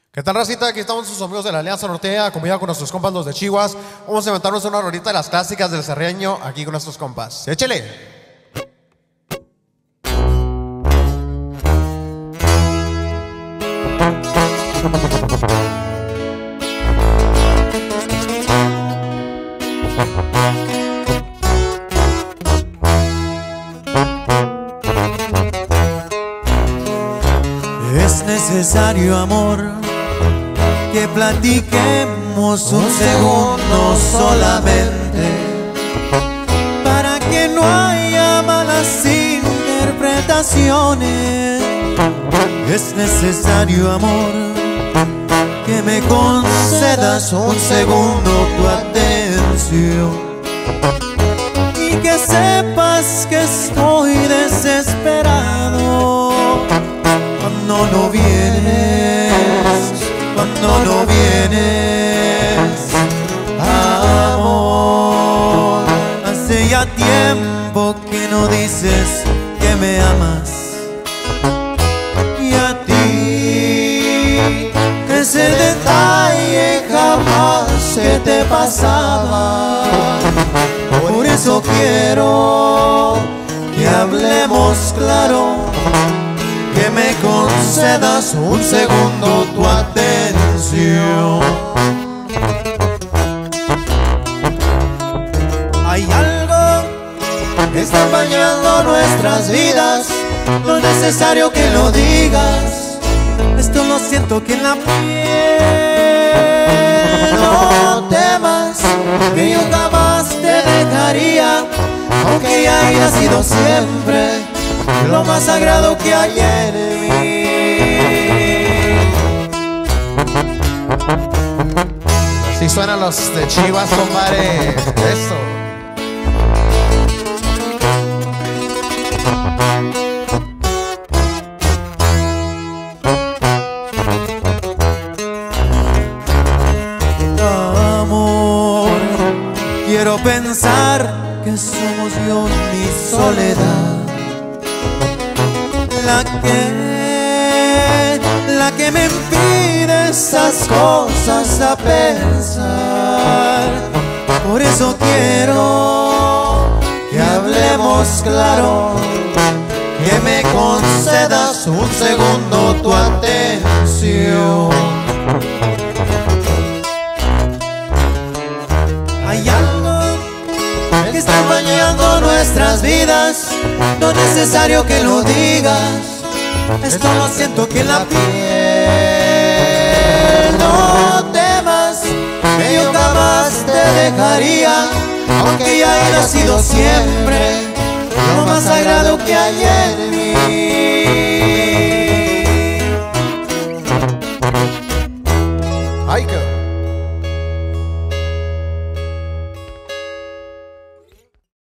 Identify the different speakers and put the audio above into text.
Speaker 1: ¿Qué tal, racita? Aquí estamos sus amigos de la Alianza Norteña, acompañados con nuestros compas los de Chihuas. Vamos a inventarnos una rolita de las clásicas del Cerreño aquí con nuestros compas. ¡Échele!
Speaker 2: Es necesario, amor, que platiquemos un segundo solamente, para que no haya malas interpretaciones. Es necesario, amor, que me concedas un segundo tu atención, y que sepas que estoy desesperado cuando no vienes, cuando no vienes, amor. Hace ya tiempo que no dices que me amas, y a ti ese detalle jamás se te pasaba. Por eso quiero que hablemos claro, que me concedas un segundo tu atención. Hay algo que está empañando nuestras vidas, no es necesario que lo digas, esto lo siento que en la piel. No temas, que yo jamás te dejaría, aunque ya haya sido siempre lo más sagrado que hay en mí.
Speaker 1: Así suenan los de Chivas, compadre. Eso.
Speaker 2: Amor, quiero pensar que somos yo y mi soledad, la que me impide esas cosas a pensar. Por eso quiero que hablemos claro, que me concedas un segundo tu atención. Hay algo que está empañando nuestras vidas, no es necesario que lo digas, esto lo siento que en la piel. No temas, que yo jamás te dejaría, aunque ya haya sido siempre lo más sagrado que hay en mí.
Speaker 1: ¡Ay, qué!